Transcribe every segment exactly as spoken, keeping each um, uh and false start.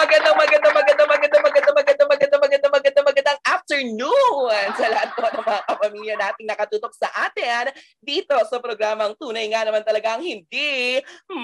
magandang, magandang, magandang, magandang, magandang, magandang, magandang, magandang, magandang, magandang afternoon sa lahat po ng mga kapamilya nating nakatutok sa atin dito sa programang tunay nga naman talagang hindi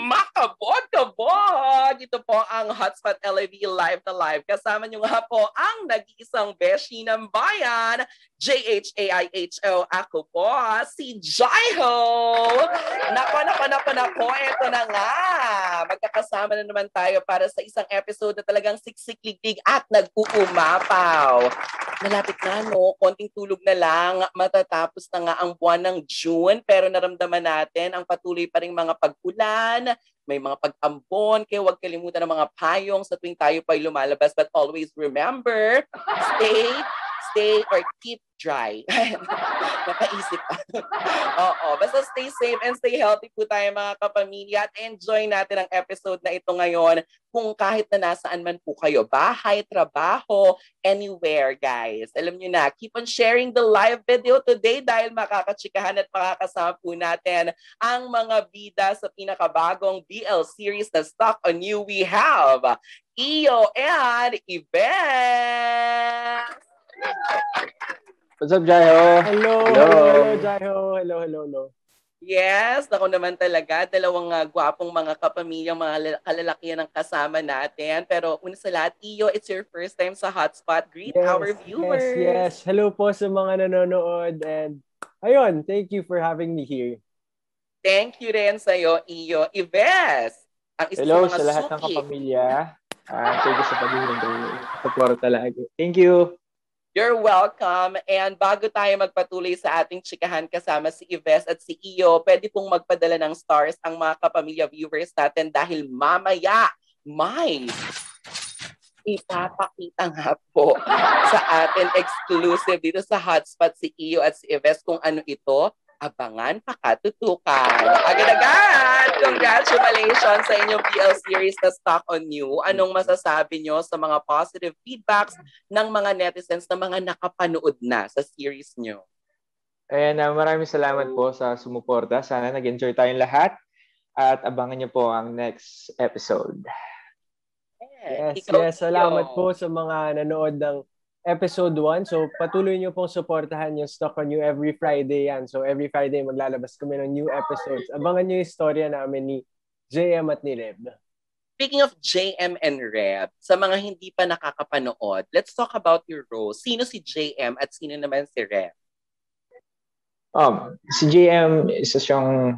makabog-kabog. Ito po ang Hotspot L A V Live na Live. Kasama nyo nga po ang nag-iisang beshi ng bayan, J H A I H O. Ako po, si Jaiho. Nako, nako, nako, nako. Ito na nga. Magkakasama na naman tayo para sa isang episode na talagang siksik-liglig at nag-uumapaw. Malapit na, no? Konting tulog na lang. Matatapos na nga ang buwan ng June. Pero naramdaman natin ang patuloy pa ring mga pag-ulan, may mga pag-ambon, kaya huwag kalimutan ng mga payong sa tuwing tayo pa'y lumalabas. But always remember, stay, stay or keep dry. Napaisip pa. Oo, basta stay safe and stay healthy po tayo mga kapamilya at enjoy natin ang episode na ito ngayon kung kahit na nasaan man po kayo, bahay, trabaho, anywhere guys. Alam nyo na, keep on sharing the live video today dahil makakatsikahan at makakasama po natin ang mga bida sa pinakabagong B L series na Stock on You. We have Iyo and Yves. What's up, Jaiho? Hello, hello, hello, Jaiho. Hello, hello, hello. Yes, ako naman talaga. Dalawang uh, gwapong mga kapamilyang mga kalalakihan ang kasama natin. Pero una sa lahat, Iyo, it's your first time sa Hotspot. Greet yes, our viewers. Yes, yes. Hello po sa mga nanonood. And ayun, thank you for having me here. Thank you rin sa'yo, Iyo. Ives, ang isa hello sa mga sa lahat suki ng kapamilya. Uh, thank you sa pag-ibig. Support talaga. Thank you. You're welcome. And bago tayo magpatuloy sa ating chikahan kasama si Yves at si Iyo, pwede pong magpadala ng stars ang mga kapamilya viewers natin dahil mamaya may ipapakita nga po sa atin exclusive dito sa Hotspot si Iyo at si Yves kung ano ito. Abangan, pakatutukan. Agad-agad! Congratulations sa inyong B L series na Stock on You. Anong masasabi nyo sa mga positive feedbacks ng mga netizens na mga nakapanood na sa series nyo? Ayan, uh, maraming salamat po sa sumuporta. Sana nag-enjoy tayong lahat at abangan nyo po ang next episode. Yes, Ikaw, yes. Salamat po sa mga nanood ng episode one. So, patuloy nyo pong supportahan yung Stock on You every Friday yan. So, every Friday maglalabas kami ng new episodes. Abangan nyo yung istorya namin ni J M at ni Reb. Speaking of J M and Reb, sa mga hindi pa nakakapanood, let's talk about your role. Sino si J M at sino naman si Reb? Um, si J M, isa siyang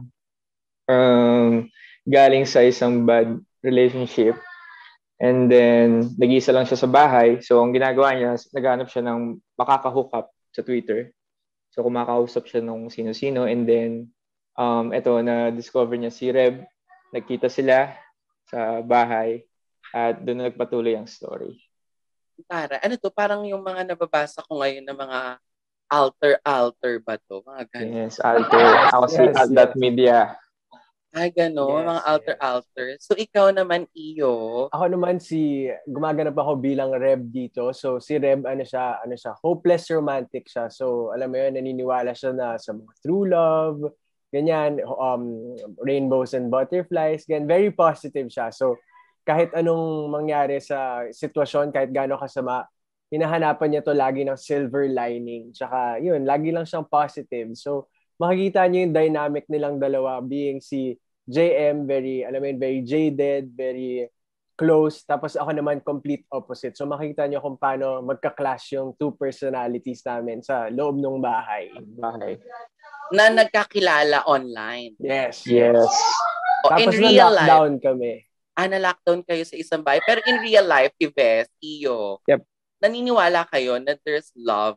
um, galing sa isang bad relationship. And then, nag-iisa lang siya sa bahay. So, ang ginagawa niya, naghanap siya ng makaka-hook up sa Twitter. So, kumakausap siya nung sino-sino. And then, um, eto, na-discover niya si Reb. Nagkita sila sa bahay. At doon nagpatuloy ang story. Para, ano to? Parang yung mga nababasa ko ngayon na mga alter-alter ba to? Mga ganun. Yes, alter. Ako si Yes, alt.media. Ay, gano'n. Yes, mga alter-alter. Yes. So, ikaw naman, Iyo? Ako naman si, gumaganap ako bilang Reb dito. So, si Reb, ano siya, ano siya, hopeless romantic siya. So, alam mo yun, naniniwala siya na sa mga true love, ganyan, um, rainbows and butterflies, ganyan. Very positive siya. So, kahit anong mangyari sa sitwasyon, kahit gaano kasama, hinahanapan niya to lagi ng silver lining. Tsaka, yun, lagi lang siyang positive. So, makikita niyo yung dynamic nilang dalawa being si J M, very, alam mo yun, very jaded, very close. Tapos ako naman, complete opposite. So makikita niyo kung paano magka-clash yung two personalities namin sa loob ng bahay. Bahay. Na nagkakilala online. Yes. Yes. O, in Tapos real na-lockdown life, kami. Ah, na-lockdown kayo sa isang bahay. Pero in real life, Yves, Iyo, Yep. naniniwala kayo na there's love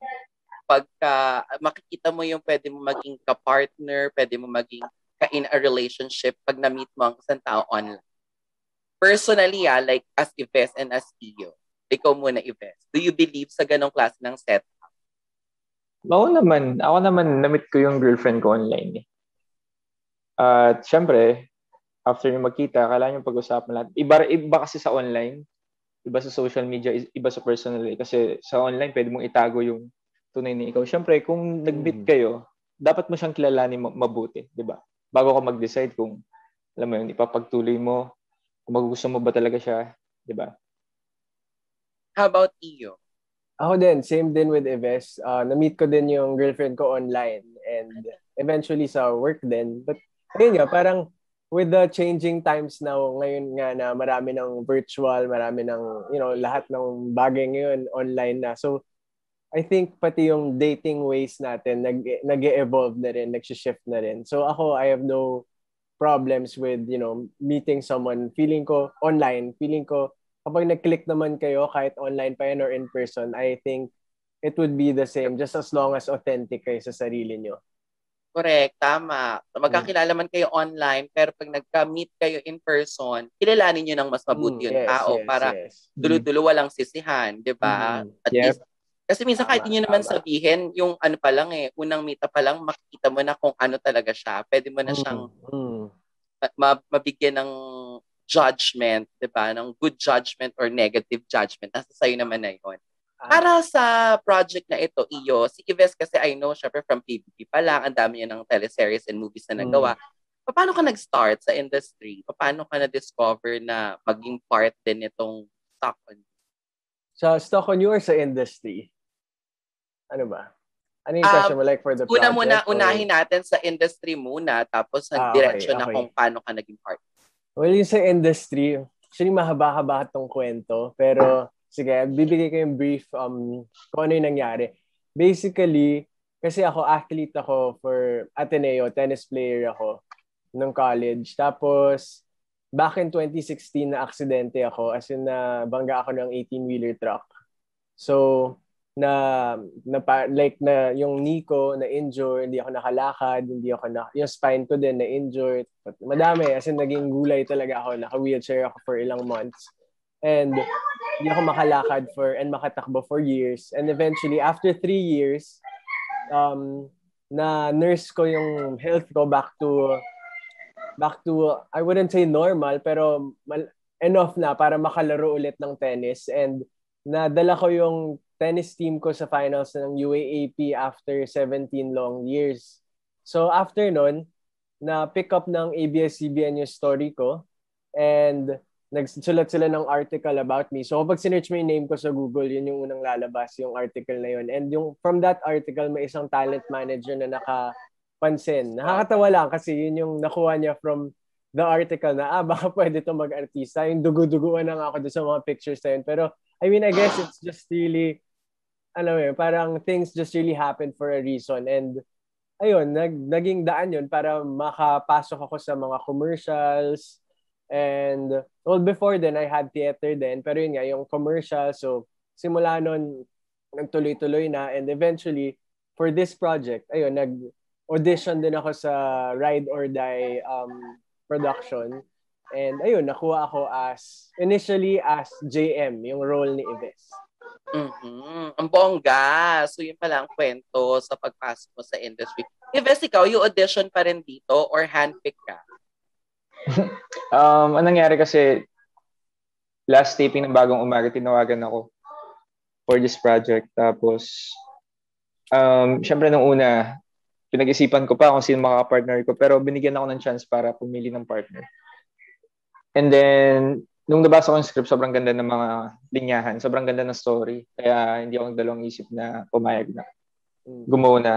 pagka makikita mo yung pwede mo maging ka-partner, pwede mo maging ka-in a relationship pag na-meet mo ang isang tao online. Personally, ah, like as Yves and as Iyo, ikaw muna, Yves, do you believe sa ganong klase ng setup? Ako naman, ako naman, na-meet ko yung girlfriend ko online. Eh. At uh, syempre, after nyo magkita, kailangan nyo pag-usapan lahat. Iba, iba kasi sa online, iba sa social media, iba sa personal. Eh. Kasi sa online, pwede mong itago yung tunay ni ikaw. Siyempre, kung nag-meet kayo, dapat mo siyang kilalanin mabuti, di ba? Bago ka mag-decide kung, alam mo yun, ipapagtuloy mo, kung magugusto mo ba talaga siya, di ba? How about iyo? Ako din, same din with Yves. Uh, na-meet ko din yung girlfriend ko online and eventually sa work din. But ayun nga, parang with the changing times now, ngayon nga na marami ng virtual, marami ng, you know, lahat ng bagay ngayon online na. So, I think pati yung dating ways natin, nag, nag-evolve na rin, nag-shift na rin. So ako, I have no problems with, you know, meeting someone. Feeling ko, online, feeling ko, kapag nag-click naman kayo, kahit online pa yan or in person, I think it would be the same just as long as authentic kayo sa sarili nyo. Correct, tama. Magkakilala man kayo online, pero pag nagka-meet kayo in person, kilalanin nyo ng mas mabuti Mm, yung yes, tao yes, para yes. dulo-dulo walang sisihan, di ba? Mm. At Yep. least, kasi minsan kahit Tama, hindi nyo naman tama. sabihin, yung ano pa lang eh, unang meet pa lang, makikita mo na kung ano talaga siya. Pwede mo na siyang Mm, mm. ma- mabigyan ng judgment, di ba? Ng good judgment or negative judgment. Nasa sa'yo naman na yun. Para sa project na ito, iyo, si Yves kasi I know, syempre from P B B pa lang, ang dami niya ng teleseries and movies na nagawa. Paano ka nag-start sa industry? Paano ka na-discover na maging part din itong stock on you? Sa stock on you or sa industry? Ano ba? Ano yung Um, question mo? Like for the Una project? muna, or- unahin natin sa industry muna, tapos Ah, nag-direction okay, na okay. kung paano ka naging part. Well, yung sa industry, actually mahaba-haba itong kwento. Pero, sige, bibigay ko yung brief um, kung ano yung nangyari. Basically, kasi ako, athlete ako for Ateneo, tennis player ako nung college. Tapos, back in twenty sixteen na aksidente ako, as in na bangga ako ng eighteen-wheeler truck. So, na, na like na yung knee ko na injured, hindi ako nakalakad, hindi ako na yung spine ko din na injured. Madami, as in naging gulay talaga ako, naka-wheelchair ako for ilang months. And hindi ako makalakad for and makatakbo for years. And eventually after three years, um na nurse ko yung health ko back to back to I wouldn't say normal, pero mal- enough na para makalaro ulit ng tennis. And nadala ko yung tennis team ko sa finals ng U A A P after seventeen long years. So after nun, na pick up ng A B S C B N yung story ko and nagsulat sila ng article about me. So kapag sinearch mo yung name ko sa Google, yun yung unang lalabas, yung article na yun. And yung from that article, may isang talent manager na nakapansin. Nakakatawa lang kasi yun yung nakuha niya from the article na, ah, baka pwede to mag-artista. Yung dugu-duguan na nga ako doon sa mga pictures na yun. Pero, I mean, I guess it's just really, alam mo yun, parang things just really happen for a reason. And, ayun, nag, naging daan yun para makapasok ako sa mga commercials. And, well, before then, I had theater then. Pero yun nga, yung commercial. So, simula nun, nagtuloy-tuloy na. And eventually, for this project, ayun, nag-audition din ako sa Ride or Die um, production. And ayun, nakuha ako as, initially as J M, yung role ni Yves. Mm-hmm. Ang bongga. So yun pala ang kwento sa pagpasok mo sa industry. Yves, ikaw, you audition pa rin dito or handpick ka? um, anong nangyari kasi, last taping ng Bagong Umaga, tinawagan ako for this project. Tapos, um, syempre nung una, pinag-isipan ko pa kung sino makaka-partner ko, pero binigyan ako ng chance para pumili ng partner. And then, nung nabasa ko yung script, sobrang ganda ng mga linyahan, sobrang ganda ng story. Kaya hindi ako dalawang isip na pumayag na. Gumawa na.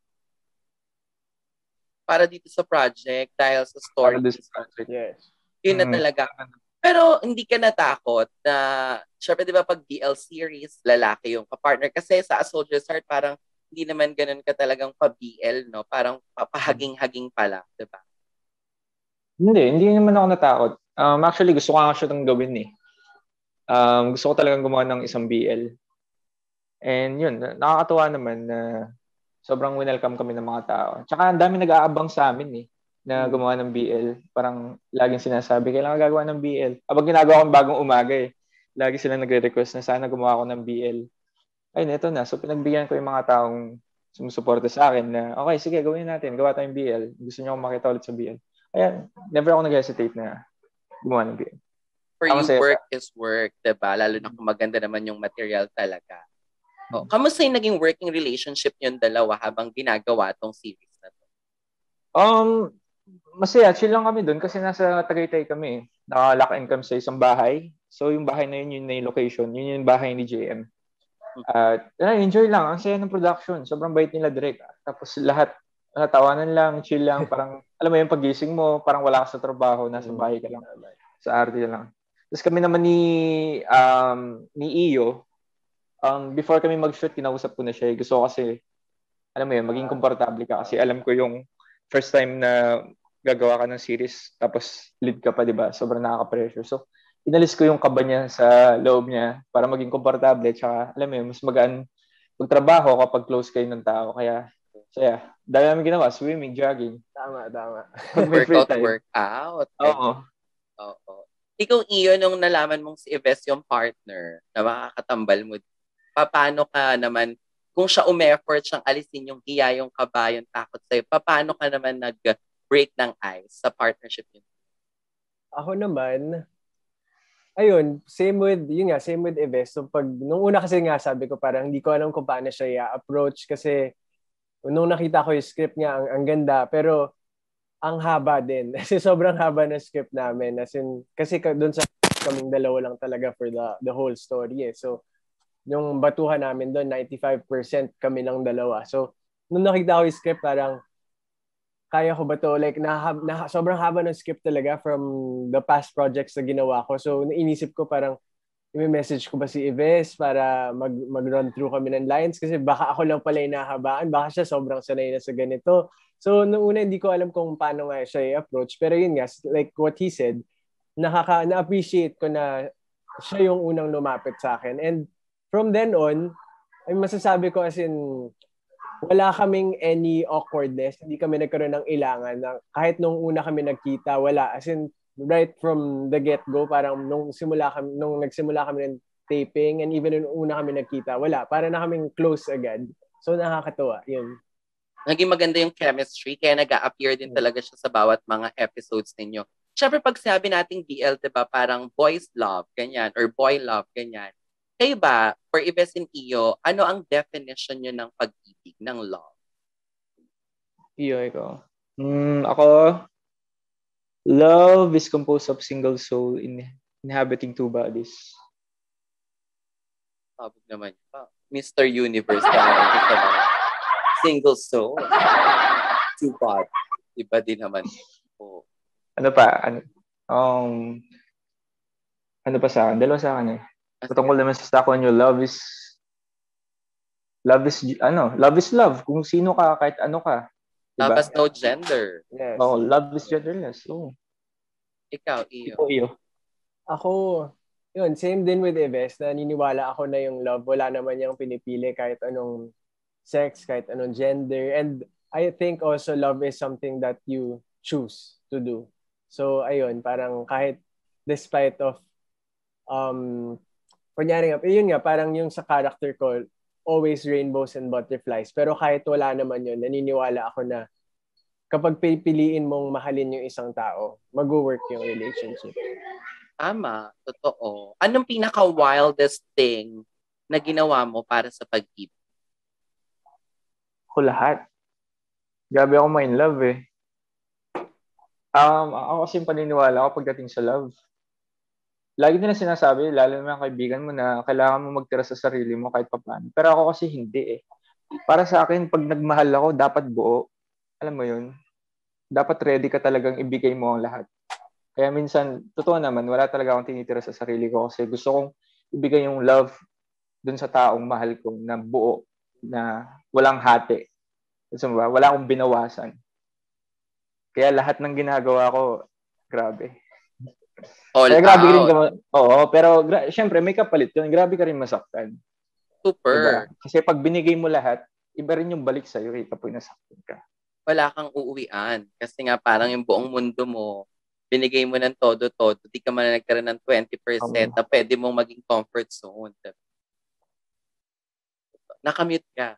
Para dito sa project, dahil sa story. Para dito sa project. Yes. Yun na Mm. talaga. Pero hindi ka natakot na, syempre di ba pag B L series, lalaki yung kapartner. Kasi sa A Soldier's Heart, parang hindi naman ganun ka talagang pa-B L, no? Parang papahaging-haging pala, di ba? Hindi, hindi naman ako natakot. Um, actually, gusto ko nga siya itong gawin eh. Um, gusto ko talagang gumawa ng isang B L. And yun, nakakatuwa naman na sobrang welcome kami ng mga tao. Tsaka ang dami nag-aabang sa amin eh, na gumawa ng B L. Parang laging sinasabi, kailangan gagawa ng B L. Kapag ginagawa kong Bagong Umaga eh, lagi sila nagre-request na sana gumawa ako ng B L. Ay, neto na. So pinagbigyan ko yung mga taong sumusuporta sa akin na, okay, sige, gawin natin. Gawa tayong B L. Gusto niyo akong makita ulit sa B L. Kaya, never ako nag-hesitate na gumawa ng B L. For Tama you, sa'yo. work is work, diba? Lalo na kung maganda naman yung material talaga. Oh, kamusta yung naging working relationship yung dalawa habang ginagawa tong series na to? Um, masaya. Chill lang kami doon kasi nasa Tagaytay kami. Naka-lock in kami sa isang bahay. So yung bahay na yun, yun na yung location. Yun yung bahay ni J M. At uh, enjoy lang. Ang saya ng production. Sobrang bait nila direct. Tapos lahat, uh, tawanan lang, chill lang. Parang, alam mo yung pagising mo, parang wala ka sa trabaho, nasa bahay ka lang. Sa arte lang. Tapos kami naman ni, um, ni Iyo, um, before kami mag-shoot, kinausap ko na siya. Gusto ko kasi, alam mo yun, maging komportable ka. Kasi alam ko yung first time na gagawa ka ng series, tapos lead ka pa, di ba? Sobrang nakaka-pressure. So, inalis ko yung kaba niya sa loob niya para maging komportable. Tsaka, alam mo yun, mas magaan magtrabaho kapag close kayo ng tao. Kaya, saya. Dahil namin ginawa, swimming, jogging. Tama, tama. Workout, workout. Oo. Oo. Ikaw, Iyo, nung nalaman mong si Yves yung partner na makakatambal mo, paano ka naman, kung siya umeffort siyang alisin yung hiya, yung kaba, yung takot sa'yo, paano ka naman nag-break ng ice sa partnership yun? Ako naman, ayun, same with, yun nga, same with Yves. So pag, nung una kasi nga, sabi ko parang hindi ko alam kung paano siya i-approach kasi nung nakita ko yung script niya, ang, ang ganda, pero ang haba din. Kasi sobrang haba ng script namin. As in, kasi doon sa kaming dalawa lang talaga for the the whole story eh. So, yung batuhan namin doon, ninety-five percent kami lang dalawa. So, nung nakita ko yung script, parang kaya ko ba to? Like, na, na, sobrang haba ng script talaga from the past projects na ginawa ko. So, nainisip ko parang, i-message ko ba si Yves para mag, mag-run through kami ng lines? Kasi baka ako lang pala yung nahabaan. Baka siya sobrang sanay na sa ganito. So, nung una, hindi ko alam kung paano nga siya i-approach. Pero yun nga, like what he said, nakaka, na-appreciate ko na siya yung unang lumapit sa akin. And from then on, ay masasabi ko as in, wala kaming any awkwardness. Hindi kami nagkaroon ng ilangan. Na kahit nung una kami nagkita, wala. As in, right from the get-go, parang nung, simula kami, nung nagsimula kami ng taping and even nung una kami nagkita, wala. Para na kaming close agad. So, nakakatuwa. Yun. Naging maganda yung chemistry, kaya nag-a-appear din talaga siya sa bawat mga episodes ninyo. Siyempre, pag sabi nating B L, diba, parang boys love, ganyan, or boy love, ganyan. Kayo ba, for Yves and Iyo, ano ang definition nyo ng pag-ibig, ng love? Iyo, ikaw. Mm, ako, love is composed of single soul in inhabiting two bodies. Sabog naman pa. Mister Universe naman. Single soul. Two bodies. Iba din naman. Oh. Ano pa? Ano, um, ano pa sa akin? Dalawa sa akin eh. Patungkol naman sa ako nyo, love is love is ano, love is love. Kung sino ka, kahit ano ka. Diba? Love has no gender. Yes. Oh, love is genderless. Oh. Ikaw, Iyo. Ikaw, Iyo. Ako, yun, same din with Yves. Naniniwala ako na yung love, wala naman yung pinipili kahit anong sex, kahit anong gender. And I think also love is something that you choose to do. So, ayun, parang kahit despite of, um, kunyari nga, yun nga, parang yung sa character ko, always rainbows and butterflies. Pero kahit wala naman yun, naniniwala ako na kapag pipiliin mong mahalin yung isang tao, mag-work yung relationship. Tama, totoo. Anong pinaka-wildest thing na ginawa mo para sa pag-ibig? Ako lahat. Grabe ako ma-in love eh. Um, ako kasi paniniwala ako pagdating sa love. Lagi nila sinasabi, lalo na mga kaibigan mo na kailangan mo magtira sa sarili mo kahit papaano. Pero ako kasi hindi eh. Para sa akin, pag nagmahal ako, dapat buo. Alam mo yun? Dapat ready ka talagang ibigay mo ang lahat. Kaya minsan, totoo naman, wala talaga akong tinitira sa sarili ko kasi gusto kong ibigay yung love dun sa taong mahal ko na buo, na walang hati. Gusto mo ba? Wala akong binawasan. Kaya lahat ng ginagawa ko, grabe. All Kaya grabe out. rin ka, oo, pero gra- syempre may kapalit yun. Grabe ka rin masaktan. Super. Diba? Kasi pag binigay mo lahat, iba rin yung balik sa'yo eh kapag nasaktan ka. Wala kang uuwian. Kasi nga parang yung buong mundo mo, binigay mo ng todo-todo, di ka man nagkaroon ng twenty percent Um, na pwede mong maging comfort zone. Nakamute ka.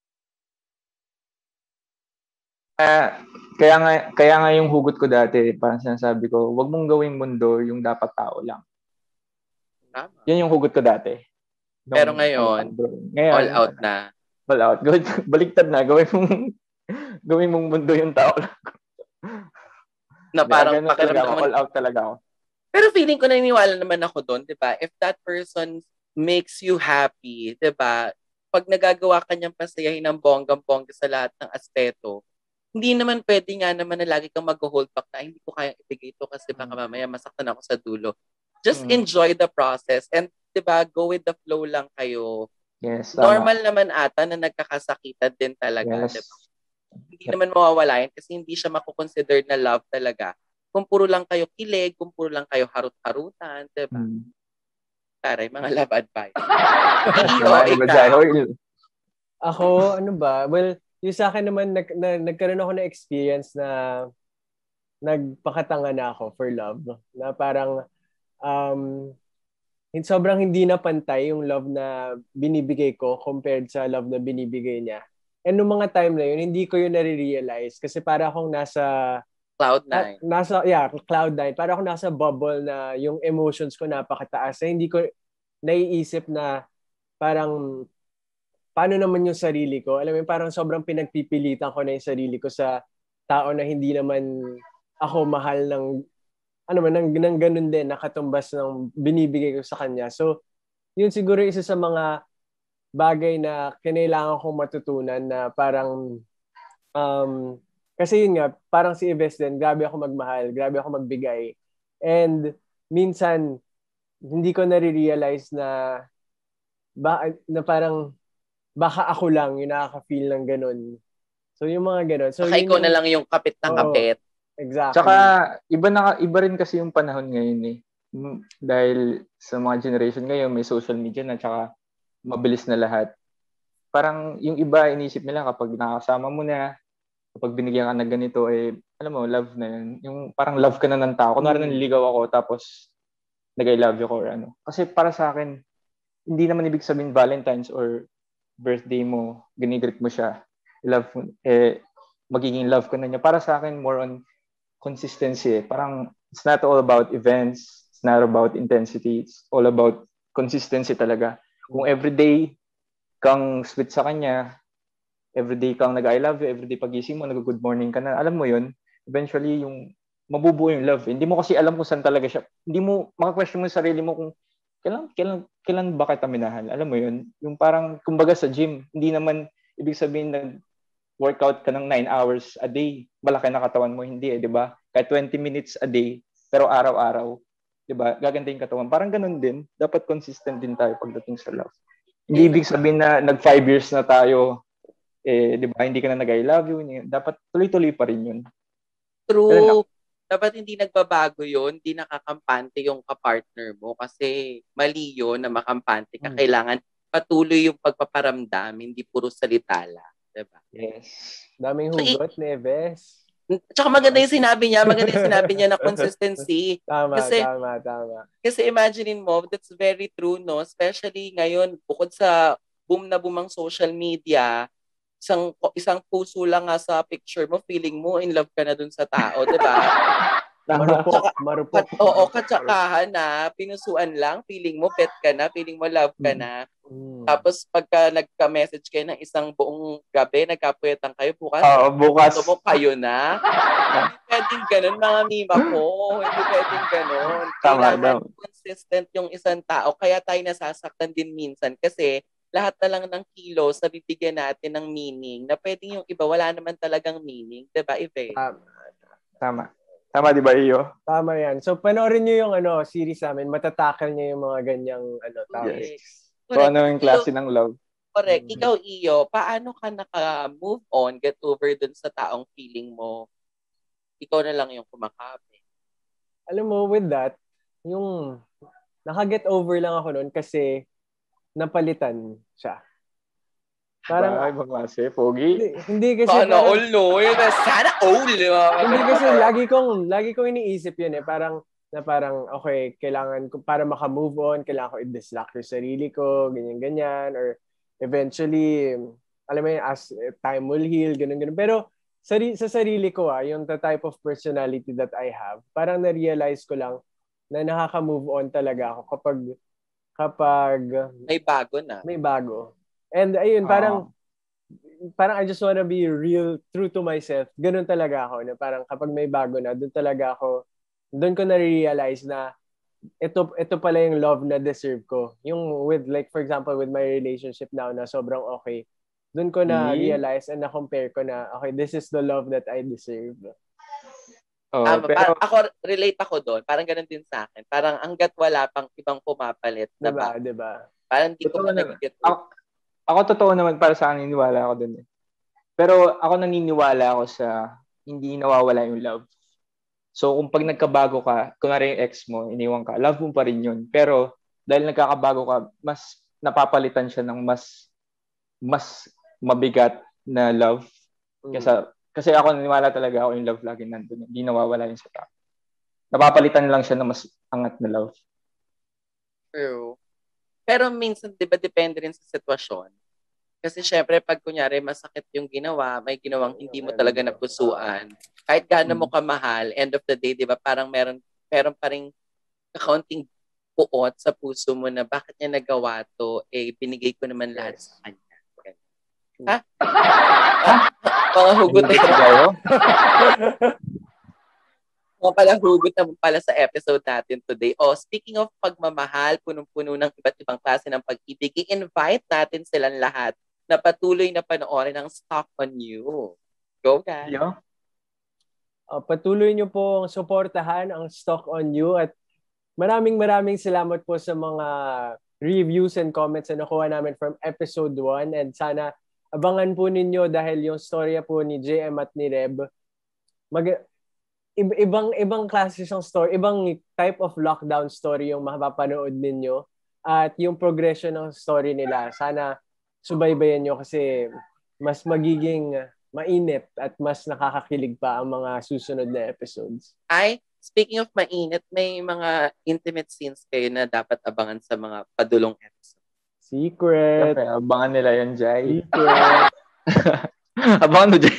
Uh, kaya nga kaya nga yung hugot ko dati, parang sinasabi ko, wag mong gawing mundo yung dapat tao lang. Tama. Yan yung hugot ko dati. Nung, Pero ngayon, ngayon, all out na. All out. Gawin, baliktad na. Gawin mong, gawin mong mundo yung tao lang. Na parang pakiramdam mo, all out talaga ako. Pero feeling ko naniniwala naman ako doon, 'di ba? If that person makes you happy, 'di ba? Pag nagagawa ka niyang pasayahin ng bonggang-bongga sa lahat ng aspeto, hindi naman pwede nga naman na lagi kang mag-hold back na hindi ko kayang ibigay ito kasi baka mamaya masaktan ako sa dulo. Just Mm. enjoy the process and 'di ba, go with the flow lang kayo. Yes, tama. Normal naman ata na nagkakasakitan din talaga, Yes. 'di ba? Hindi naman mawawala yan kasi hindi siya makukonsider na love talaga. Kung puro lang kayo kilig, kung puro lang kayo harut-harutan, 'di ba? Mm. Taray, mga love advice. Iyo, Naman, iba dyan. ikaw. Hoy, Ako, ano ba? Well, yung sa akin naman, nag, na, nagkaroon ako ng experience na nagpakatanga na ako for love. Na parang, um, hin- sobrang hindi na pantay yung love na binibigay ko compared sa love na binibigay niya. And nung mga time na yun, hindi ko yun nare-realize kasi para akong nasa Cloud na, nine. nasa yeah, cloud nine. Para ako nasa bubble na yung emotions ko napakataas. Na hindi ko naiisip na parang paano naman yung sarili ko. Alam mo, parang sobrang pinagpipilitan ko na yung sarili ko sa tao na hindi naman ako mahal ng ano man, ng, ng ganun din, nakatumbas ng binibigay ko sa kanya. So, yun siguro isa sa mga bagay na kinailangan kong matutunan na parang um, kasi yun nga, parang si Yves din, grabe ako magmahal, grabe ako magbigay. And minsan, hindi ko nare-realize na, ba, na parang baka ako lang yung nakaka-feel ng ganun. So yung mga ganun. So, Baka yun ikaw yung, na lang yung kapit ng Oo. kapit. Exactly. Tsaka, iba, na, iba rin kasi yung panahon ngayon eh. Mm, Dahil sa mga generation ngayon, may social media na, tsaka mabilis na lahat. Parang yung iba, inisip nila kapag nakasama mo na, kapag binigyan ka ng ganito, eh, alam mo, love na yun. Yung parang love ka na ng tao. Kunwari Mm. nanliligaw ako, tapos nag-I love you ko or ano. Kasi para sa akin, hindi naman ibig sabihin Valentine's or birthday mo, ginigreet mo siya. Love mo, eh, magiging love ka na niya. Para sa akin, more on consistency. Parang, it's not all about events. It's not about intensity. It's all about consistency talaga. Kung everyday kang sweet sa kanya, everyday kang nag-I love you, everyday pagising mo, nag-good morning ka na, alam mo yun, eventually, yung mabubuo yung love. Hindi mo kasi alam kung saan talaga siya. Hindi mo, maka-question mo yung sarili mo kung kailan, kailan, kailan ba kita minahal? Alam mo yun? Yung parang, kumbaga sa gym, hindi naman, ibig sabihin, nag-workout ka ng nine hours a day, malaki na katawan mo, hindi eh, di ba? Kahit twenty minutes a day, pero araw-araw, di ba? Gaganda yung katawan. Parang ganun din, dapat consistent din tayo pagdating sa love. Hindi ibig sabihin na nag five years na tayo, eh, di ba, hindi ka na nag-I love you, dapat tuloy-tuloy pa rin yun. True. Dapat hindi nagbabago yun, hindi nakakampante yung kapartner mo kasi mali yun na makampante ka. Hmm. Kailangan patuloy yung pagpaparamdam, hindi puro salita lang. Diba? Yes. Daming So, hugot ni Yves. Tsaka maganda yung sinabi niya, maganda yung sinabi niya na consistency. Tama, Kasi, tama, tama. kasi imaginein mo, that's very true, no? Especially ngayon, bukod sa boom na boom ang social media, isang isang puso lang nga sa picture mo, feeling mo in love ka na dun sa tao, 'di ba? Marupok, Tsaka, marupok. kat, oo, katsakahan na, pinusuan lang, feeling mo pet ka na, feeling mo love ka na. Mm. Tapos pagka nagka-message kayo ng isang buong gabi, nagkapuyetan kayo, bukas, Oo, bukas. gusto mo kayo na. Hindi pwedeng ganun, mga mima ko. Hindi pwedeng ganun. Kailangan Tama, consistent yung isang tao. Kaya tayo nasasaktan din minsan kasi lahat na lang ng kilos na bibigyan natin ng meaning na pwedeng yung iba wala naman talagang meaning. Diba, Ive? Tama. Tama. Tama, di ba, Iyo? Tama yan. So, panoorin nyo yung ano, series namin. Matatakal nyo yung mga ganyang ano, topics. Yes. So, Correct. ano yung klase ng love? Correct. Mm. Ikaw, Iyo, paano ka naka-move on, get over dun sa taong feeling mo? Ikaw na lang yung kumakapi. Alam mo, with that, yung naka-get over lang ako noon kasi napalitan siya. Parang, Ay, ibang klase, pogi. hindi, hindi kasi Sana parang, all, no? Yun, Sana all. hindi kasi lagi kong, lagi kong iniisip yun eh. Parang, na parang, okay, kailangan ko, para maka-move on, kailangan ko i-distract yung sarili ko, ganyan-ganyan, or eventually, alam mo yun, as time will heal, ganun-ganun. Pero, sari, sa sarili ko ah, yung the type of personality that I have, parang na-realize ko lang na nakaka-move on talaga ako kapag, kapag, May bago na. may bago. And ayun, parang, parang I just wanna be real, true to myself. Ganun talaga ako. Na parang kapag may bago na, doon talaga ako, doon ko na-realize na ito ito pala yung love na deserve ko. Yung with like for example with my relationship now na sobrang okay. Doon ko na realize and na compare ko na okay, this is the love that I deserve. Oh, Um, pero par- ako, relate ako doon. Parang ganun din sa akin. Parang hanggat wala pang ibang pumapalit na diba, ba? diba? Parang di ko totoo pa naman. nag-get. Ako, ako totoo naman para sa akin, naniniwala ako dun eh. Pero ako naniniwala ako sa hindi nawawala yung love. So kung pag nagkabago ka, kung nga yung ex mo, iniwan ka, love mo pa rin yun. Pero dahil nagkakabago ka, mas napapalitan siya ng mas mas mabigat na love. Kasi, kasi ako naniniwala talaga ako yung love lagi nandun. Hindi nawawala yun sa tao. Napapalitan lang siya ng mas angat na love. True. Pero minsan, di ba, depende rin sa sitwasyon. Kasi syempre, pag kunyari, masakit yung ginawa, may ginawang hindi mo talaga napusuan. Kahit gaano mo kamahal, end of the day, di ba, parang meron, meron pa rin kaunting puot sa puso mo na bakit niya nagawa to, eh, binigay ko naman lahat sa kanya. Ha? Mga hugot na tayo. Mga pala hugot na pala sa episode natin today. Oh, speaking of pagmamahal, punong-puno ng iba't ibang klase ng pag-ibig, i-invite natin silang lahat na patuloy na panoorin ang Stock on You. Go, guys. Yeah. Uh, patuloy nyo pong suportahan ang Stock on You at maraming maraming salamat po sa mga reviews and comments na nakuha namin from episode one and sana abangan po ninyo dahil yung storya po ni J M at ni Reb mag ibang ibang klase siyang story, ibang type of lockdown story yung mapapanood ninyo at yung progression ng story nila. Sana subaybayan nyo kasi mas magiging mainit at mas nakakakilig pa ang mga susunod na episodes. Ay, speaking of mainit, may mga intimate scenes kayo na dapat abangan sa mga padulong episode. Secret. Okay, abangan nila yun, Jai. Secret. Abangan mo, Jai.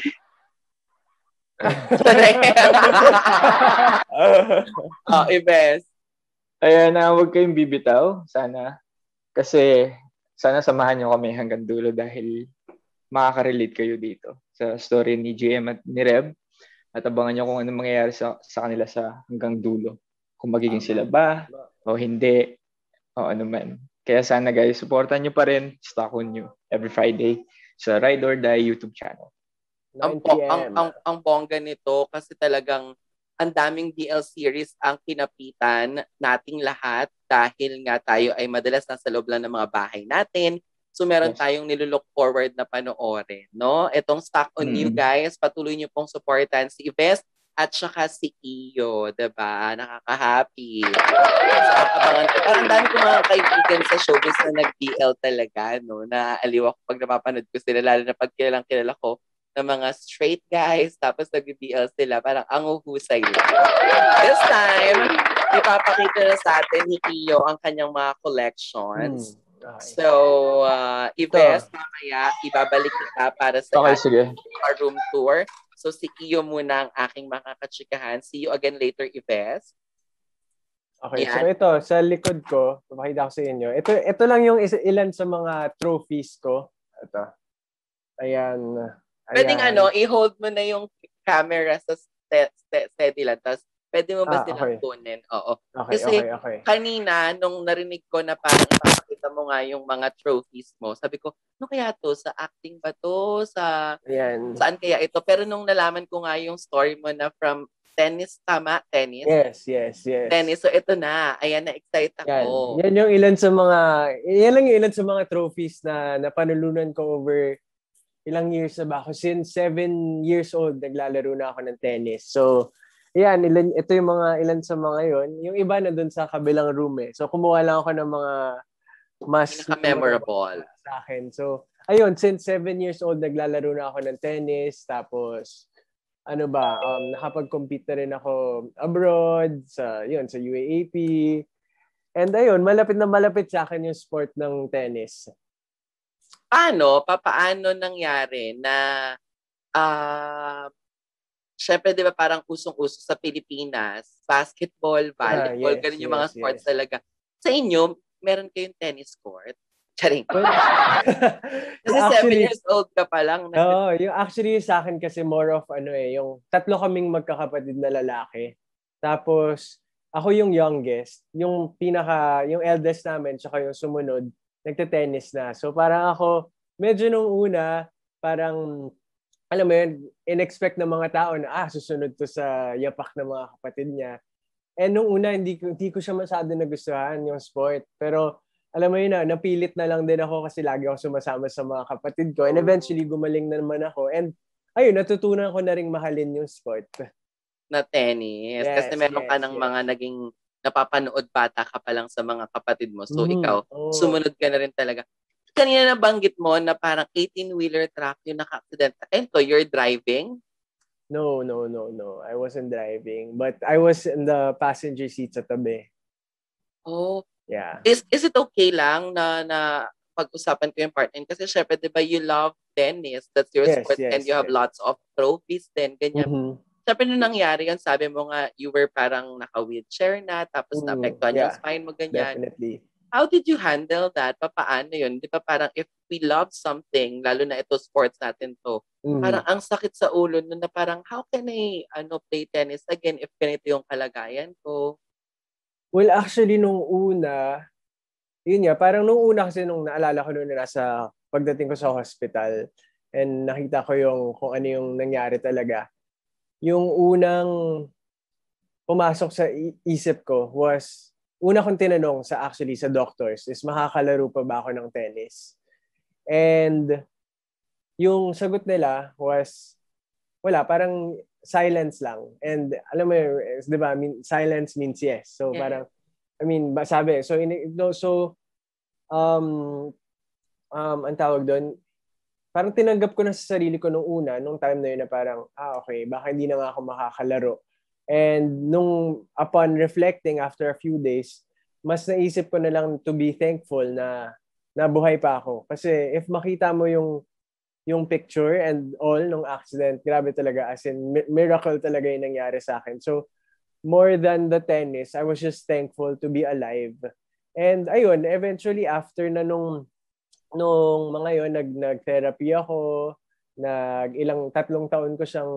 Oh, Ibes. Ayan na, huwag kayong bibitaw. Sana. Kasi, sana samahan nyo kami hanggang dulo dahil makaka-relate kayo dito sa story ni J M at ni Reb. At abangan nyo kung anong mangyayari sa, sa kanila sa hanggang dulo. Kung magiging sila ba o hindi o ano man. Kaya sana guys, supportan nyo pa rin Stock on You every Friday sa Ride or Die YouTube channel. Ang, ang, ang, ang bongga nito kasi talagang ang daming D L series ang kinapitan nating lahat dahil nga tayo ay madalas nasa loob lang ng mga bahay natin. So meron yes. tayong nilulook forward na panoorin, no? Itong Stock on mm. You guys, patuloy niyo pong supportan si Ibes at saka si Iyo, diba? Nakaka-happy. So, abangan ko. Parang dami ko mga kaibigan sa showbiz na nag-D L talaga, no? Naaliw ako pag napapanood ko sila, lalo na pag kilalang kilala ko ng mga straight guys, tapos nag-D L sila. Parang ang uhusay lang. This time, ipapakita na sa atin ni Iyo ang kanyang mga collections. Hmm. So, uh, Ibes, mamaya, ibabalik kita para sa okay, sige. room tour. So, si Iyo muna ang aking makakatsikahan. See you again later, Ibes. Okay, Yan. So ito, sa likod ko, papakita ko sa inyo. Ito, ito lang yung isa, ilan sa mga trophies ko. Ito. Ayan. Ayan. Pwedeng ano, i-hold mo na yung camera sa ste- ste- steady lang. Tapos, pwede mo ba ah, silang okay. kunin? Oo. Okay, Kasi okay, okay. kanina, nung narinig ko na parang ipapakita mo nga yung mga trophies mo, sabi ko, ano kaya to? Sa acting ba to? Sa Ayan. Saan kaya ito? Pero nung nalaman ko nga yung story mo na from tennis, tama? Tennis? Yes, yes, yes. Tennis. So ito na. Ayan, na-excite ako. Yan, yan yung ilan sa mga, yan lang yung ilan sa mga trophies na napanulunan ko over ilang years na ba ako. Since seven years old, naglalaro na ako ng tennis. So, yan, ilan, ito yung mga ilan sa mga yon. Yung iba na dun sa kabilang room eh. So, kumuha lang ako ng mga mas memorable sa akin. So, ayun, since seven years old, naglalaro na ako ng tennis. Tapos, ano ba, um, nakapag-compete na rin ako abroad, sa, yun, sa U A A P. And ayun, malapit na malapit sa akin yung sport ng tennis. Paano? Papaano nangyari na uh, syempre, di ba parang usong-uso sa Pilipinas, basketball, volleyball, ah, yes, ganun yung yes, mga sports yes. talaga. Sa inyo, meron kayong tennis court? Charing. Kasi actually, seven years old ka pa lang. Oo, oh, yung actually sa akin kasi more of ano eh, yung tatlo kaming magkakapatid na lalaki. Tapos, ako yung youngest, yung pinaka, yung eldest namin, tsaka yung sumunod, nagte-tennis na. So parang ako, medyo nung una, parang, alam mo yun, in-expect ng mga tao na, ah, susunod to sa yapak ng mga kapatid niya. And nung una, hindi ko, hindi ko siya masyado nagustuhan yung sport. Pero, alam mo yun na, napilit na lang din ako kasi lagi ako sumasama sa mga kapatid ko. And eventually, gumaling na naman ako. And, ayun, natutunan ko na ring mahalin yung sport. Na tennis. Yes, Kasi meron yes, ka ng yes. mga naging napapanood bata ka pa lang sa mga kapatid mo. So, Mhm. ikaw, Oo. sumunod ka na rin talaga. Kanina nabanggit mo na parang eighteen-wheeler truck yung naka-accident. And to, you're driving? No, no, no, no. I wasn't driving. But I was in the passenger seat sa tabi. Oh. Yeah. Is is it okay lang na na pag-usapan ko yung part nine? Kasi syempre, di ba, you love tennis. That's your Yes, sport. yes, And you have yes. lots of trophies din. Ganyan. Mhm. Syempre, nung nangyari yun, sabi mo nga, you were parang naka-wheelchair na, tapos Mm, naapektuhan yung yeah, spine mo, ganyan. definitely. How did you handle that? Papaano yun? Di ba parang if we love something, lalo na ito sports natin to, Mhm. parang ang sakit sa ulo nun na parang, how can I ano, play tennis again if ganito yung kalagayan ko? Well, actually, nung una, yun nga, parang nung una kasi nung naalala ko nung nasa pagdating ko sa hospital and nakita ko yung kung ano yung nangyari talaga. Yung unang pumasok sa i- isip ko was, una kong tinanong sa actually sa doctors is makakalaro pa ba ako ng tennis? And yung sagot nila was, wala, parang silence lang. And alam mo yun, is- di ba, I mean, silence means yes. So Yeah. parang, I mean, ba- sabi, so, in, no, so, um, um, ang tawag doon, parang tinanggap ko na sa sarili ko nung una, nung time na yun na parang, ah, okay, baka hindi na nga ako makakalaro. And nung upon reflecting after a few days, mas naisip ko na lang to be thankful na nabuhay pa ako. Kasi if makita mo yung yung picture and all nung accident, grabe talaga, as in mi- miracle talaga yung nangyari sa akin. So more than the tennis, I was just thankful to be alive. And ayun, eventually after na nung nung mga yon nag nag-therapy ako, nag ilang tatlong taon ko siyang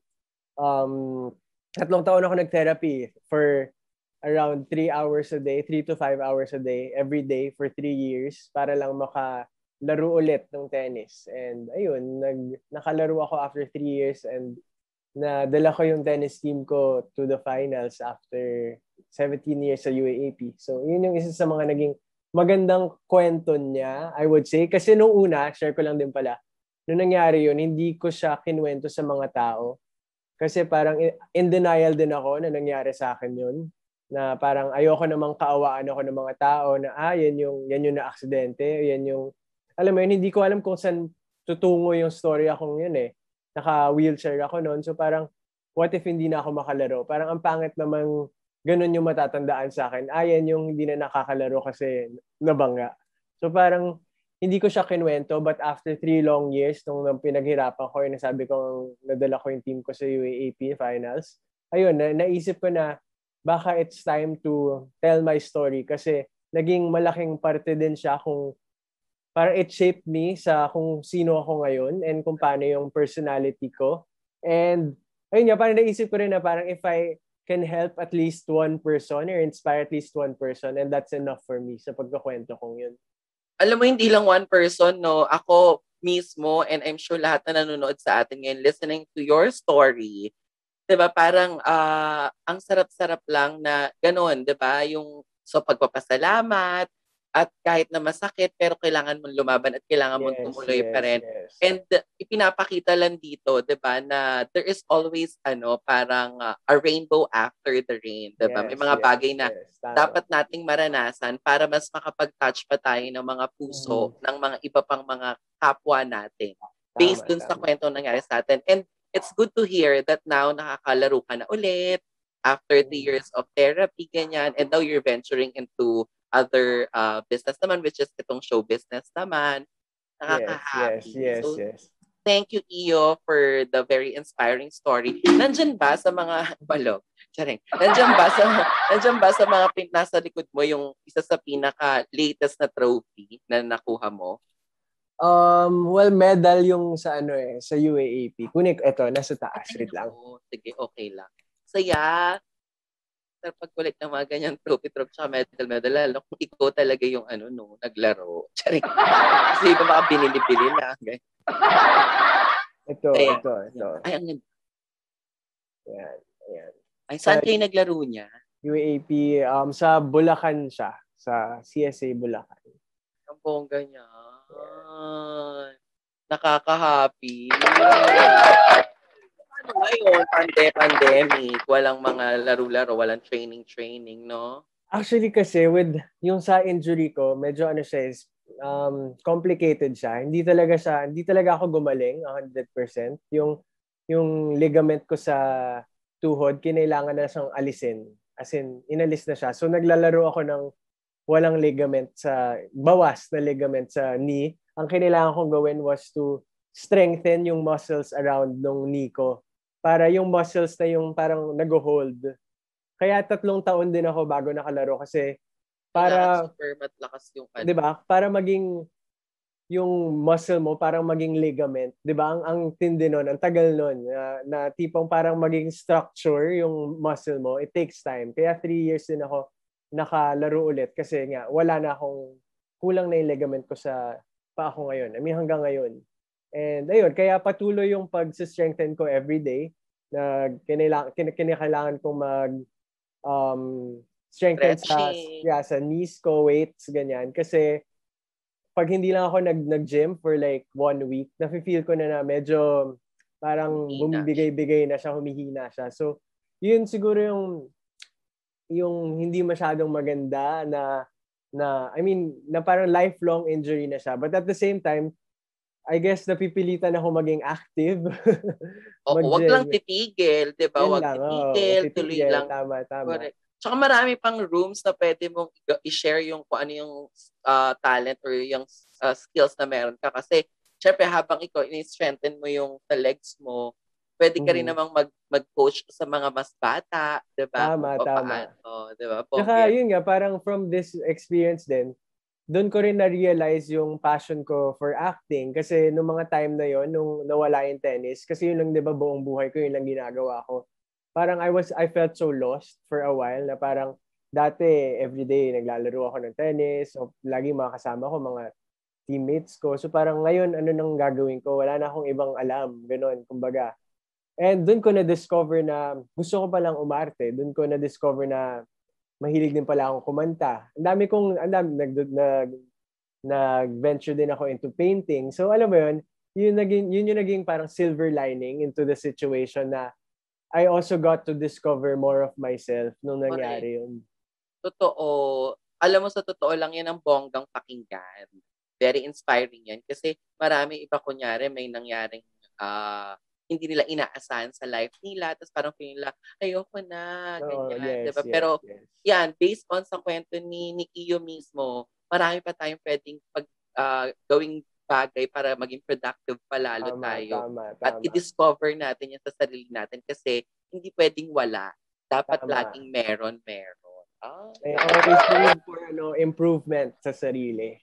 um tatlong taon ako nag-therapy for around three hours a day, three to five hours a day, every day for three years para lang makalaro ulit ng tennis. And ayun, nag nakalaro ako after three years and nadala ko yung tennis team ko to the finals after seventeen years sa U A A P. So, yun yung isa sa mga naging magandang kwento niya, I would say. Kasi nung una, share ko lang din pala, nung nangyari yun, hindi ko siya kinwento sa mga tao. Kasi parang in denial din ako na nangyari sa akin yun. Na parang ayoko namang kaawaan ako ng mga tao na, ah, yan yung, yan yung na-aksidente, yan yung, alam mo yun, hindi ko alam kung saan tutungo yung story akong yun eh. Naka-wheelchair ako noon. So parang, what if hindi na ako makalaro? Parang ang pangit namang ganun yung matatandaan sa akin. Ah, yan yung hindi na nakakalaro kasi nabangga. So parang, hindi ko siya kinwento, but after three long years, nung, nung pinaghirapan ko, yung nasabi ko, nadala ko yung team ko sa U A A P finals, ayun, na, naisip ko na, baka it's time to tell my story kasi naging malaking parte din siya kung parang it shaped me sa kung sino ako ngayon and kung paano yung personality ko. And ayun nga, parang naisip ko rin na parang if I can help at least one person or inspire at least one person, and that's enough for me sa pagkakwento kong yun. Alam mo, hindi lang one person, no? Ako mismo, and I'm sure lahat na nanonood sa atin ngayon, listening to your story, diba, parang uh, ang sarap-sarap lang na gano'n, diba? Yung so pagpapasalamat, at kahit na masakit, pero kailangan mong lumaban at kailangan mong Yes, tumuloy yes, pa rin. yes. And uh, ipinapakita lang dito, diba, na there is always, ano, parang uh, a rainbow after the rain, diba? Yes, May mga yes, bagay na yes, tama. dapat nating maranasan para mas makapag-touch pa tayo ng mga puso Mm. ng mga iba pang mga kapwa natin. Tama, Based dun sa tama. kwento nangyari sa atin. And it's good to hear that now nakakalaro ka na ulit after three years of therapy, ganyan. And now you're venturing into other uh, business naman, which is itong show business naman. Nakaka-happy. Yes, yes, So, yes. thank you, Iyo, for the very inspiring story. Nandyan ba sa mga balog? Charing. Nandyan ba sa, nandyan ba sa mga pin, nasa likod mo yung isa sa pinaka-latest na trophy na nakuha mo? Um, well, medal yung sa ano eh, sa U A A P. Kunik, eto, nasa taas, Ay, wait lang. naku. Sige, okay lang. Saya. sarap pag-collect ng mga ganyan trophy-trophy tsaka medal-medal. Lalo kung ikaw talaga yung ano, no, naglaro. Charing. Kasi iba baka binili-bili na. Ito, Kaya, ito, ito. Ay, ang Ayan, ayan. Ay, saan kayo naglaro niya? U A P, um, sa Bulacan siya. Sa C S A Bulacan. Ang bongga niya. Yeah. Nakaka-happy. Ano ngayon? Pande-pandemic. Walang mga laro-laro. Walang training-training, no? Actually kasi with yung sa injury ko, medyo ano siya is um, complicated siya. Hindi talaga siya, hindi talaga ako gumaling one hundred percent. Yung yung ligament ko sa tuhod, kinailangan na siyang alisin. As in, inalis na siya. So naglalaro ako ng walang ligament sa, bawas na ligament sa knee. Ang kinailangan kong gawin was to strengthen yung muscles around nung knee ko. Para yung muscles na yung parang nag-hold. Kaya tatlong taon din ako bago nakalaro kasi para super matlakas yung ano. 'Di ba? Para maging yung muscle mo parang maging ligament, 'di ba? Ang ang tindi nun, ang tagal nun na, na tipong parang maging structure yung muscle mo. It takes time. Kaya three years din ako nakalaro ulit kasi nga wala na akong kulang na yung ligament ko sa pa ako ngayon. I mean hanggang ngayon. And ayun, kaya patuloy yung pag-strengthen ko every day na kinailangan kinakailangan kong mag um strengthen sa yeah, sa knees ko, weights, ganyan. Kasi pag hindi lang ako nag nag-gym for like one week, nafe-feel ko na na medyo parang bumibigay-bigay na siya, humihina siya. So, yun siguro yung yung hindi masyadong maganda na na I mean, na parang lifelong injury na siya. But at the same time, I guess napipilitan ako maging active. O, wag lang titigil, 'di ba? Wag lang, titigil, oh, tuloy lang. Tama, tama. Correct. Tsaka marami pang rooms na pwede mong i-share yung kung ano yung uh, talent or yung uh, skills na meron ka. Kasi, syempre, habang ikaw, in-strengthen mo yung sa legs mo, pwede ka rin namang mag, mag-coach sa mga mas bata, di ba? Tama, o tama. Paano, di ba? Tsaka, yun nga, parang from this experience din, doon ko rin na-realize yung passion ko for acting. Kasi nung mga time na yon nung nawala yung tennis, kasi yun lang, di ba, buong buhay ko, yun lang ginagawa ko. Parang I was, I felt so lost for a while na parang dati, everyday, naglalaro ako ng tennis, o lagi makasama ko mga teammates ko. So parang ngayon, ano nang gagawin ko? Wala na akong ibang alam. Ganon, kumbaga. And doon ko na-discover na gusto ko palang umarte. Doon ko na-discover na mahilig din pala akong kumanta. Ang dami kong, ang dami, nag, nag, nag-venture din ako into painting. So alam mo yun, yun, naging, yun yung naging parang silver lining into the situation na I also got to discover more of myself nung nangyari yun. Totoo. Alam mo, sa totoo lang yan ang bonggang pakinggan. Very inspiring yan. Kasi marami iba, kunyari, may nangyaring uh, hindi nila inaasahan sa life nila. Tapos parang feeling nila, ayoko na, ganyan. Oh, yes, diba? Yes, pero yes. Yan, based on sa kwento ni, ni Iyo mismo, marami pa tayong pwedeng pag, uh, gawing bagay para maging productive palalo tama, tayo. Tama, tama. At i-discover natin yan sa sarili natin kasi hindi pwedeng wala. Dapat tama. Laging meron, meron. Ah, I always need for ano, improvement sa sarili.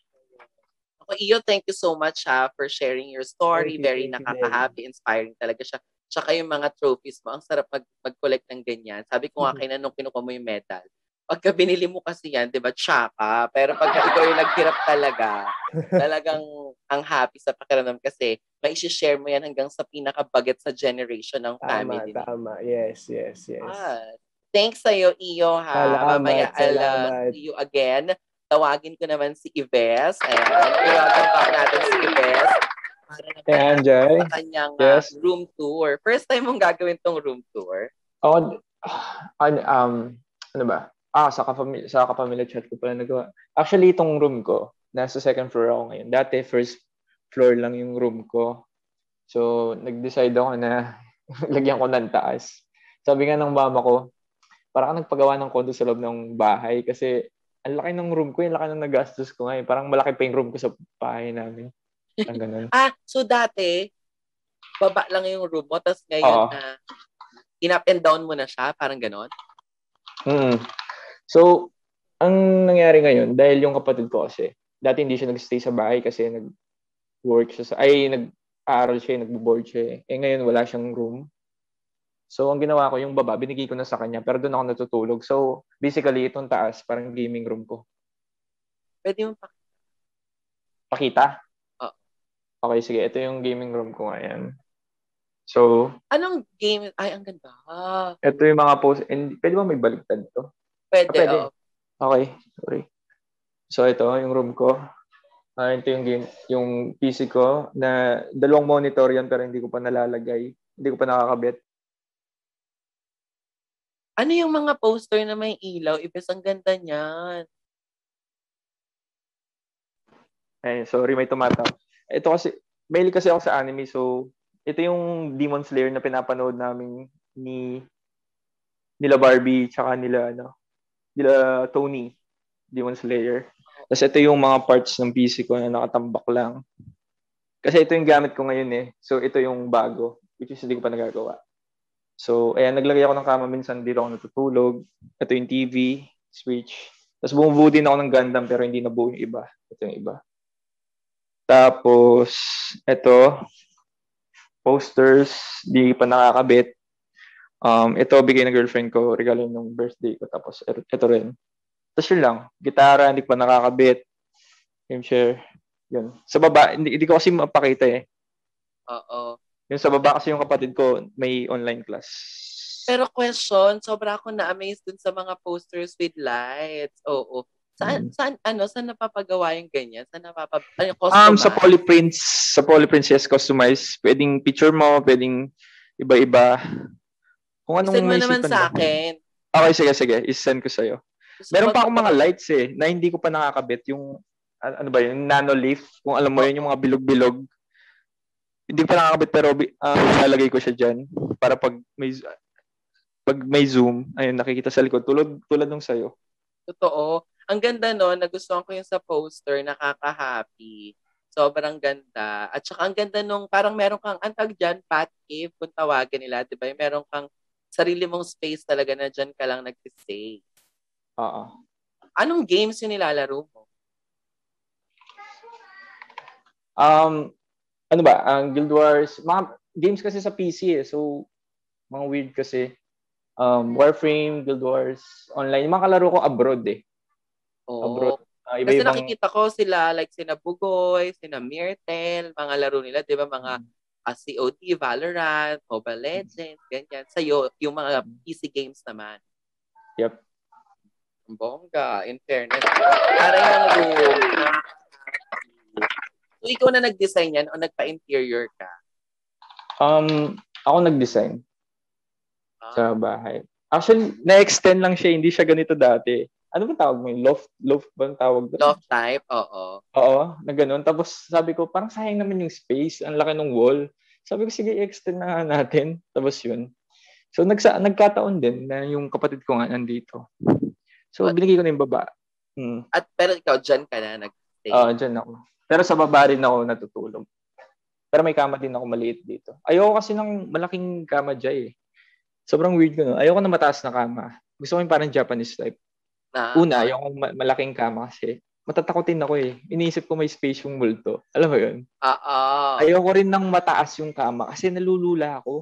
Ako, Iyo, thank you so much ha, for sharing your story. You, Very nakaka-happy, inspiring talaga siya. Tsaka yung mga trophies mo, ang sarap mag- mag-collect ng ganyan. Sabi ko nga mm-hmm. kayo nung kinukuha mo yung medal, pagka binili mo kasi yan, di ba, tsaka. Pero pagka ikaw yung naghirap talaga, talagang ang happy sa pakiramdam kasi may isi-share mo yan hanggang sa pinaka-baget sa generation ng tama, family. Tama, tama. Yes, yes, yes. Ah, thanks sa'yo, Iyo, ha. Salamat, Mamaya, I'll see you again. Tawagin ko naman si Ives. Ayan, i-welcome back natin si Ives. Para naman hey, sa kanyang yes. uh, room tour. First time mong gagawin tong room tour? Oh, uh, um, ano ba? Ah, sa kapamilya, sa kapamilya chat ko pala nagawa. Actually, itong room ko, nasa second floor ako ngayon. Dati, first floor lang yung room ko. So, nag-decide ako na lagyan ko ng taas. Sabi nga ng mama ko, parang ka nagpagawa ng condo sa loob ng bahay kasi ang laki ng room ko, yung laki ng nagastos ko ngayon. Parang malaki pa yung room ko sa bahay namin. Ang ganun. ah, so dati, baba lang yung room mo, tapos ngayon na uh, in-up and down mo na siya, parang ganon? Mm. So, ang nangyari ngayon, dahil yung kapatid ko kasi, dati hindi siya nag-stay sa bahay kasi nag-work siya sa, ay, nag-aaral siya, nag-board siya. Eh, ngayon wala siyang room. So, ang ginawa ko, yung baba, binigay ko na sa kanya, pero doon ako natutulog. So, basically, itong taas, parang gaming room ko. Pwede mo pa. Pakita? Oh. Okay, sige. Ito yung gaming room ko ngayon. So, anong game? Ay, ang ganda. Ito yung mga post. And, pwede ba may baligtad to? Pwede, ah, pwede. Oh. Okay, sorry. So, ito, yung room ko. Uh, ito yung game, yung P C ko na dalawang monitor yan pero hindi ko pa nalalagay. Hindi ko pa nakakabit. Ano yung mga poster na may ilaw? Ibig ang ganda niyan. Ay, sorry, may tumataw. Ito kasi, mahilig kasi ako sa anime, so ito yung Demon Slayer na pinapanood namin ni nila Barbie tsaka nila ano, nila Tony, Demon Slayer. Tapos ito yung mga parts ng P C ko na nakatambak lang. Kasi ito yung gamit ko ngayon eh. So ito yung bago, which is hindi ko pa nagagawa. So, ayan, naglagay ako ng kama minsan, dito ako natutulog. Ito yung T V, switch. Tapos bumubuo din ako ng Gundam pero hindi nabuo yung iba. Ito yung iba. Tapos, ito, posters, di pa nakakabit. Um, ito, bigay ng girlfriend ko, regalo ng birthday ko. Tapos, ito rin. Tapos yun lang, gitara, hindi pa nakakabit. Game share. Yun. Sa baba, hindi, hindi ko kasi mapakita eh. Oo. Yung sa baba kasi yung kapatid ko, may online class. Pero question, sobra ako na-amaze dun sa mga posters with lights. Oo. Saan, saan, ano, saan napapagawa yung ganyan? Saan napapag... Ano, um, sa Polyprints, sa Polyprints, yes, customize. Pwedeng picture mo, pwedeng iba-iba. Kung anong I-send mo naman maisipan sa mo. akin. Okay, sige, sige. I-send ko sa'yo. Gusto Meron pa akong mga magpapag- lights eh, na hindi ko pa nakakabit. Yung, ano ba yun, nano leaf. Kung alam mo yun, yung mga bilog-bilog. Hindi ko pa nakakabit, pero uh, lalagay ko siya dyan. Para pag may, pag may zoom, ayun, nakikita sa likod. Tulad, tulad nung sa'yo. Totoo. Ang ganda no, nagustuhan ko yung sa poster, nakaka-happy. Sobrang ganda. At saka ang ganda nung parang meron kang antag dyan, Pat Cave, kung tawagin nila, di ba? Meron kang sarili mong space talaga na dyan ka lang nag-stay. Oo. Anong games yung nilalaro mo? Um, ano ba? Ang Guild Wars, mga games kasi sa P C eh. So, mga weird kasi. Um, Warframe, Guild Wars, online. Yung mga kalaro ko abroad eh. Oo. Abroad. Uh, Kasi iba-ibang... nakikita ko sila, like sina Bugoy, sina Myrtle, mga laro nila, di ba? Mga uh, C O D, Valorant, Mobile Legends, ganyan. Sa'yo, yung mga P C games naman. Yep. Bongga, in fairness. Para yung room. So, ikaw na nag-design yan o nagpa-interior ka? Um, ako nag-design ah. sa bahay. Actually, na-extend lang siya, hindi siya ganito dati. Ano ba tawag mo? Loft? Loft ba ang tawag doon? Loft type, oo. Oo, na ganun. Tapos sabi ko, parang sayang naman yung space. Ang laki ng wall. Sabi ko, sige, extend na natin. Tapos yun. So, nagsa nagkataon din na yung kapatid ko nga nandito. So, What? Binigay ko na yung baba. Hmm. At pero ikaw, dyan ka na nag-stay? Oo, uh, dyan ako. Pero sa baba rin ako natutulog. Pero may kama din ako maliit dito. Ayoko kasi ng malaking kama dyan eh. Sobrang weird ko, no? Ayoko na mataas na kama. Gusto ko yung parang Japanese type. Na, Una, okay. Yung malaking kama kasi matatakotin ako eh. Iniisip ko may space yung multo. Alam mo yun? Oo. Ayoko rin ng mataas yung kama kasi nalulula ako.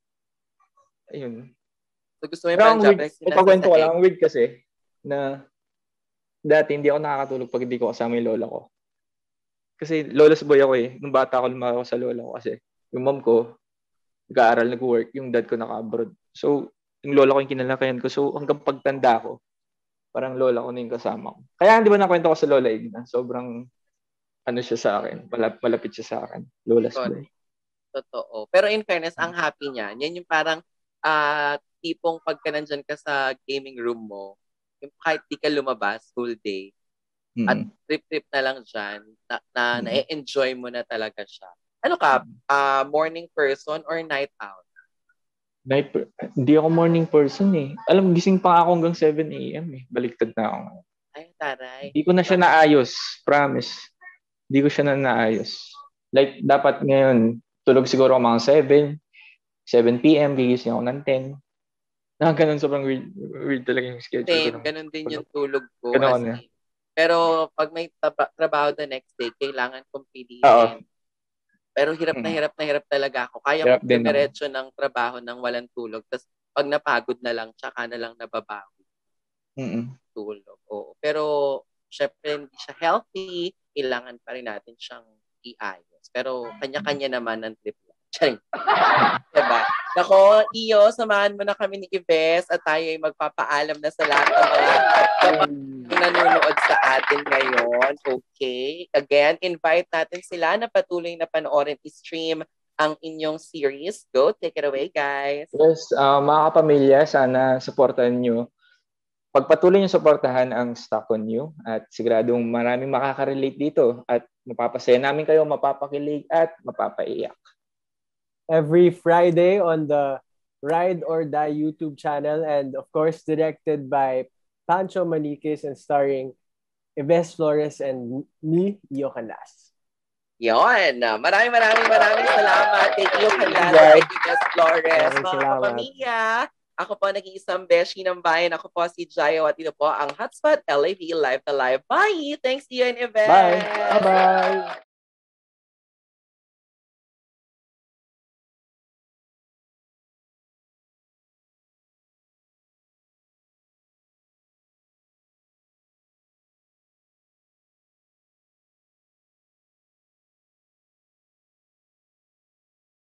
Ayun. So gusto mo yung parang Japanese na sa kwento ko lang, ang weird kasi na dati hindi ako nakakatulog pag hindi ko kasama yung lola ko. Kasi lola's boy ako eh. Nung bata ako, lumaki ako sa lola ko kasi yung mom ko, nag-aaral, nag-work, yung dad ko naka-abroad. So, yung lola ko yung kinalakayan ko. So, hanggang pagtanda ko, parang lola ko na yung kasama ko. Kaya hindi ba nakwento ko sa lola Igna? Sobrang ano siya sa akin. Malap, malapit siya sa akin. Lola's boy. Totoo. Pero in fairness, ang happy niya, yan yung parang uh, tipong pagka nandyan ka sa gaming room mo, yung kahit di ka lumabas whole day, mm-hmm. at trip-trip na lang dyan, na, na mm-hmm. na-enjoy mo na talaga siya. Ano ka? Uh, morning person or night out? Night per- Hindi ako morning person eh. Alam, gising pa ako hanggang seven a.m. eh. Baliktad na ako. Ay, taray. Hindi ko na siya naayos. Promise. Hindi ko siya na naayos. Like, dapat ngayon, tulog siguro ako mga seven. seven p.m. Gigising ako ng ten. Na ganun, sobrang weird, weird talaga yung schedule Same, ko. Ganun din yung tulog ko. Ganun as Pero pag may tab- trabaho the next day, kailangan kong piliin. Oo. Pero hirap na Mm. hirap na hirap talaga ako. Kaya Hirap ko din ako. dumiretso ng trabaho ng walang tulog. Tapos pag napagod na lang, tsaka na lang nababawi Mm-mm. tulog. Oo. Pero syempre hindi siya healthy. Kailangan pa rin natin siyang iayos. Pero kanya-kanya naman ang trip lang. Charing. Diba? Nako, Iyo, samahan mo na kami ni Ives at tayo ay magpapaalam na sa lahat ng mga nanonood sa atin ngayon. Okay? Again, invite natin sila na patuloy na panoorin i-stream ang inyong series. Go, take it away, guys. Yes, uh, mga kapamilya, sana supportan nyo. Pagpatuloy nyo supportahan ang Stock on You at siguradong maraming makaka-relate dito at mapapasaya namin kayo, mapapakilig at mapapaiyak. Every Friday on the Ride or Die YouTube channel and of course directed by Pancho Maniquez and starring Ives Flores and me, Iyo Canlas. Yon. Maraming maraming maraming salamat kay Iyo Canlas Bye. at Ives Flores. Maraming Mga salamat. kapamilya, ako po nag-iisang beshi ng bayan. Ako po si Jayo at ito po ang Hotspot L A V Live to Live. Bye! Thanks, Iyo and Ives! Bye! Bye-bye!